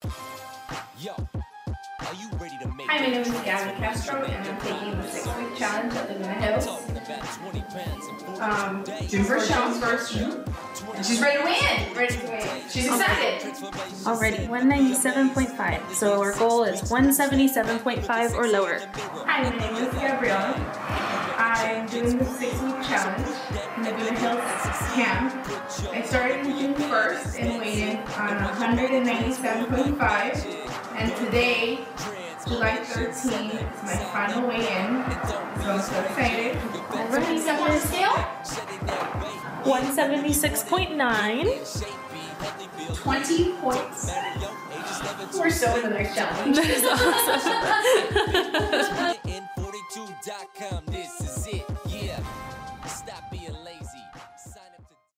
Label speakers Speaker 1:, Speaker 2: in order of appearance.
Speaker 1: Hi, my name is Gabriela Castro, and I'm taking the 6-week challenge at Laguna Hills. Doing first challenge first. And she's ready to win! Ready to win. She's excited.
Speaker 2: Already, 197.5. So our goal is 177.5 or lower.
Speaker 1: Hi, my name is Gabriela. I'm doing the 6-week challenge in Laguna Hills camp. I started in June 1st and weighed in on 197.5. And today, July 13th, is my final weigh-in. So I'm so excited. Everybody step on the scale?
Speaker 2: 176.9.
Speaker 1: 20 points. We're still in the next challenge.
Speaker 2: That is awesome.